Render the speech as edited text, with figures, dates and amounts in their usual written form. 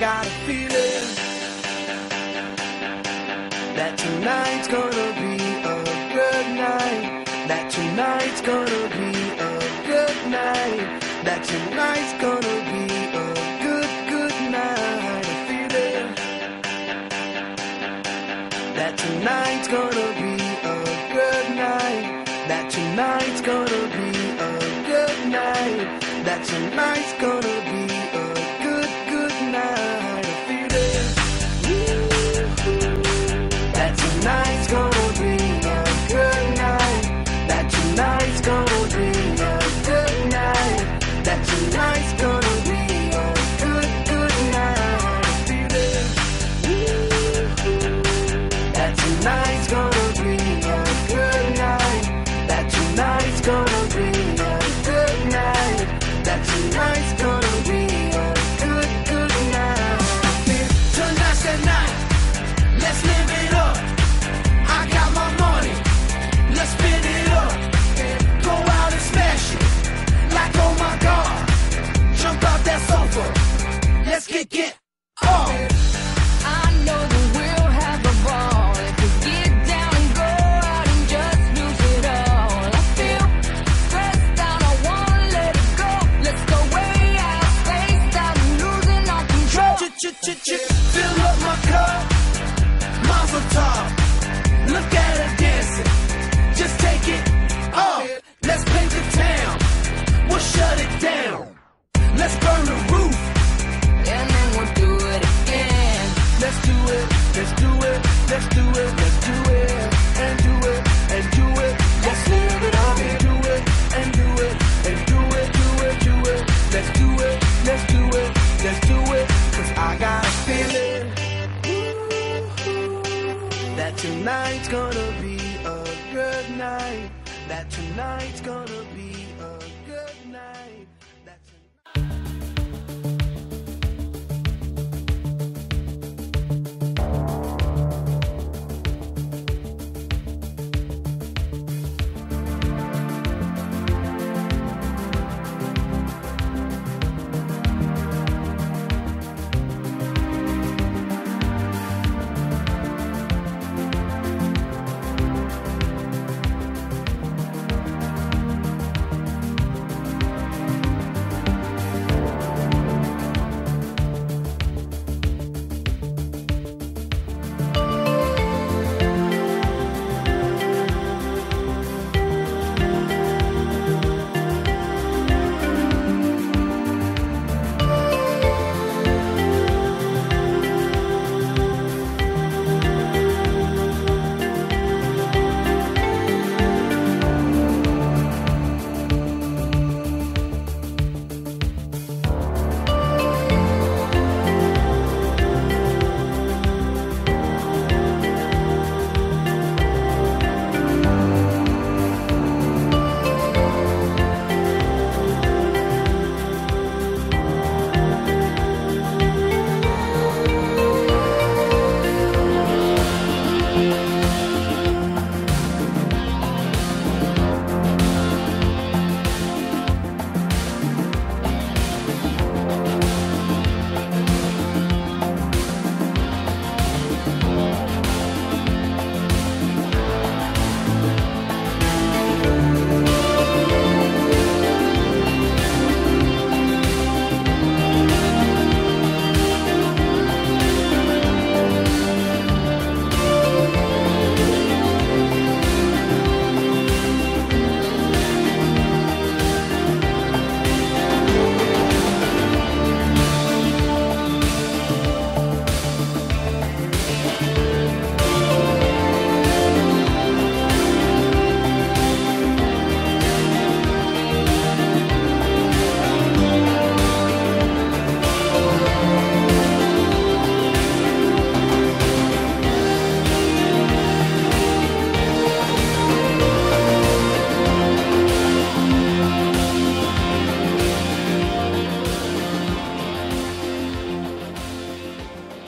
got a feeling that tonight's gonna be a good night. That tonight's gonna be a good night. That tonight's gonna be a good night. A feeling that tonight's gonna be a good night. That tonight's gonna be a good night. That tonight's gonna be a good night. A feeling that tonight's gonna be a good night. That tonight's gonna be a good night. That tonight's gonna be a good night. A feeling that tonight's gonna be a good night. That tonight's gonna be a good night. That tonight's gonna be a good night. Tonight's the night. Let's live it up. I got my money. Let's spin it up. Go out and smash it. Like oh my God. Jump out that sofa. Let's kick it off. I know that we'll have a ball if we get down and go out and just lose it all. I feel stressed out, I wanna let it go. Let's go way out, spaced out, and losing our control. Fill up my cup. Mazel tov. Look at her dancing. Just take it off. Let's paint the town. We'll shut it down. Let's burn the roof. And then we'll do it again. Let's do it. Let's do it. Let's do it. Let's do it. And do it. And do it. Let's live it up. And do it. And do it. And do it. Do it. Do it. Let's do it. Let's do it. Let's do it. 'Cause I got a feeling that tonight's gonna be a good night. That tonight's gonna be a good night.